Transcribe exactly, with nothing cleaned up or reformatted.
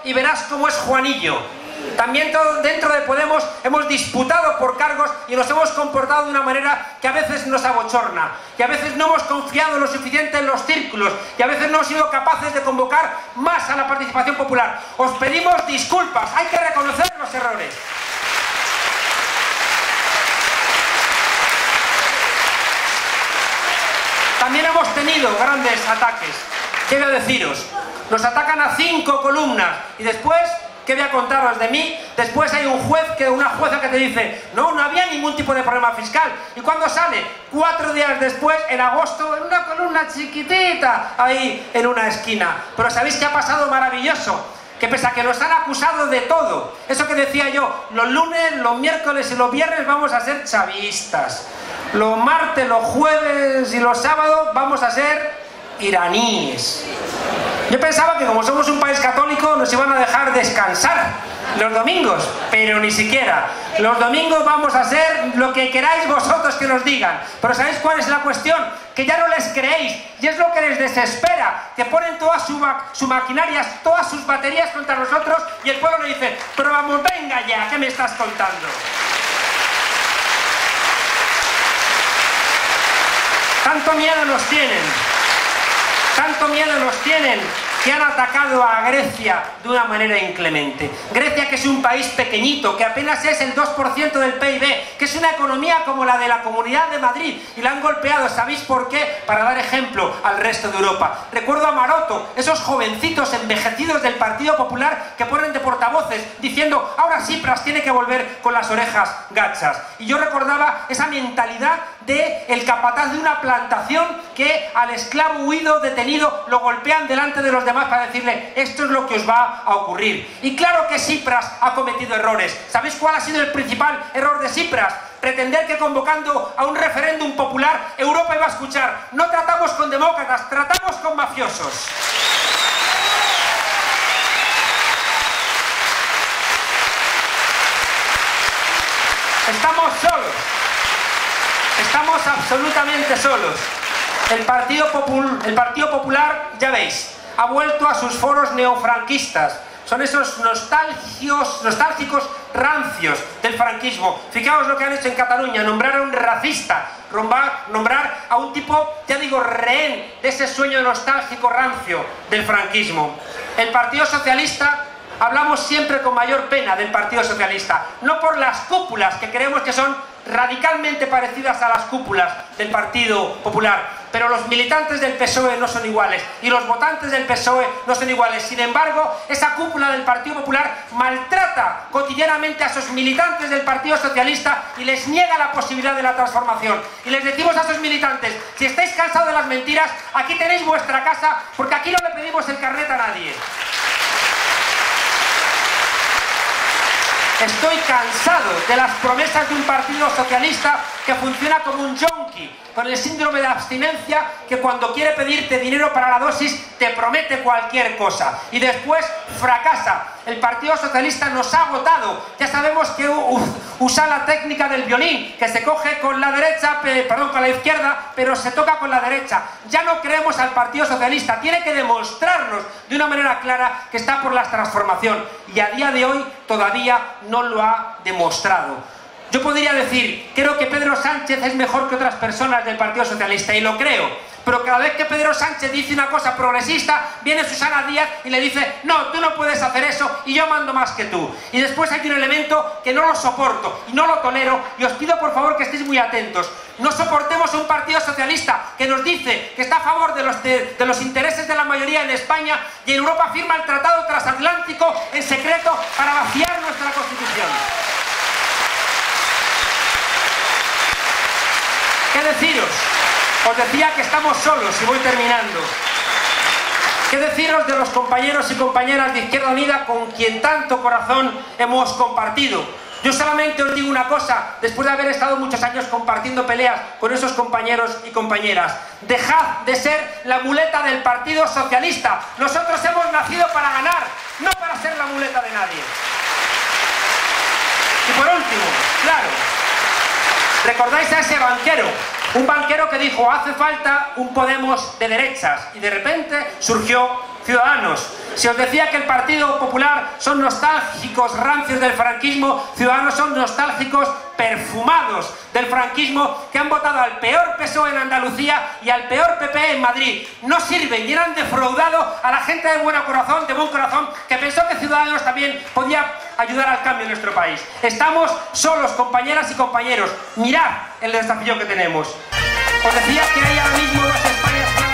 y verás cómo es Juanillo. También todo dentro de Podemos hemos disputado por cargos y nos hemos comportado de una manera que a veces nos abochorna, que a veces no hemos confiado lo suficiente en los círculos, que a veces no hemos sido capaces de convocar más a la participación popular. Os pedimos disculpas, hay que reconocer los errores. También hemos tenido grandes ataques. Quiero deciros, nos atacan a cinco columnas y después, ¿qué voy a contaros de mí? Después hay un juez, que una jueza que te dice no, no había ningún tipo de problema fiscal. ¿Y cuando sale? Cuatro días después, en agosto, en una columna chiquitita, ahí en una esquina. Pero ¿sabéis qué ha pasado maravilloso? Que pese a que nos han acusado de todo, eso que decía yo, los lunes, los miércoles y los viernes vamos a ser chavistas. Los martes, los jueves y los sábados vamos a ser iraníes. Yo pensaba que como somos un país católico nos iban a dejar descansar los domingos, pero ni siquiera. Los domingos vamos a hacer lo que queráis vosotros que nos digan. Pero ¿sabéis cuál es la cuestión? Que ya no les creéis, y es lo que les desespera, que ponen todas sus ma su maquinarias, todas sus baterías contra nosotros, y el pueblo le dice, pero vamos, venga ya, ¿qué me estás contando? Tanto miedo nos tienen, tanto miedo nos tienen, que han atacado a Grecia de una manera inclemente. Grecia, que es un país pequeñito, que apenas es el dos por ciento del P I B, que es una economía como la de la Comunidad de Madrid, y la han golpeado, ¿sabéis por qué? Para dar ejemplo al resto de Europa. Recuerdo a Maroto, esos jovencitos envejecidos del Partido Popular que ponen de portavoces diciendo, ahora Tsipras tiene que volver con las orejas gachas. Y yo recordaba esa mentalidad de el capataz de una plantación que al esclavo huido, detenido, lo golpean delante de los demás para decirle, esto es lo que os va a ocurrir. Y claro que Tsipras ha cometido errores. ¿Sabéis cuál ha sido el principal error de Tsipras? Pretender que convocando a un referéndum popular Europa iba a escuchar, no tratamos con demócratas, tratamos con mafiosos. Estamos solos. Estamos absolutamente solos. El Partido Popul- el Partido Popular, ya veis, ha vuelto a sus foros neofranquistas. Son esos nostálgicos, nostálgicos rancios del franquismo. Fijaos lo que han hecho en Cataluña, nombrar a un racista, nombrar a un tipo, ya digo, rehén de ese sueño nostálgico rancio del franquismo. El Partido Socialista, hablamos siempre con mayor pena del Partido Socialista, no por las cúpulas, que creemos que son radicalmente parecidas a las cúpulas del Partido Popular, pero los militantes del P S O E no son iguales y los votantes del P S O E no son iguales. Sin embargo, esa cúpula del Partido Popular maltrata cotidianamente a sus militantes del Partido Socialista y les niega la posibilidad de la transformación. Y les decimos a esos militantes, si estáis cansados de las mentiras, aquí tenéis vuestra casa, porque aquí no le pedimos el carnet a nadie. Estoy cansado de las promesas de un Partido Socialista que funciona como un yonki, con el síndrome de abstinencia, que cuando quiere pedirte dinero para la dosis te promete cualquier cosa y después fracasa. El Partido Socialista nos ha agotado. Ya sabemos que usa la técnica del violín, que se coge con la derecha, perdón, con la izquierda, pero se toca con la derecha. Ya no creemos al Partido Socialista. Tiene que demostrarnos de una manera clara que está por la transformación, y a día de hoy todavía no lo ha demostrado. Yo podría decir, creo que Pedro Sánchez es mejor que otras personas del Partido Socialista, y lo creo. Pero cada vez que Pedro Sánchez dice una cosa progresista, viene Susana Díaz y le dice, no, tú no puedes hacer eso y yo mando más que tú. Y después hay un elemento que no lo soporto y no lo tolero, y os pido por favor que estéis muy atentos. No soportemos un Partido Socialista que nos dice que está a favor de los, de, de los intereses de la mayoría en España, y en Europa firma el Tratado Transatlántico en secreto para vaciar nuestra Constitución. ¿Qué deciros? Os decía que estamos solos, y voy terminando. ¿Qué deciros de los compañeros y compañeras de Izquierda Unida con quien tanto corazón hemos compartido? Yo solamente os digo una cosa, después de haber estado muchos años compartiendo peleas con esos compañeros y compañeras: dejad de ser la muleta del Partido Socialista. Nosotros hemos nacido para ganar, no para ser la muleta de nadie. Y por último, claro, ¿recordáis a ese banquero? Un banquero que dijo, hace falta un Podemos de derechas, y de repente surgió Ciudadanos. Si os decía que el Partido Popular son nostálgicos rancios del franquismo, Ciudadanos son nostálgicos perfumados del franquismo, que han votado al peor P S O E en Andalucía y al peor P P en Madrid. No sirven y han defraudado a la gente de buen corazón, de buen corazón, que pensó que Ciudadanos también podía ayudar al cambio en nuestro país. Estamos solos, compañeras y compañeros. Mirad el desafío que tenemos. Os decía que hay ahora mismo dos Españas.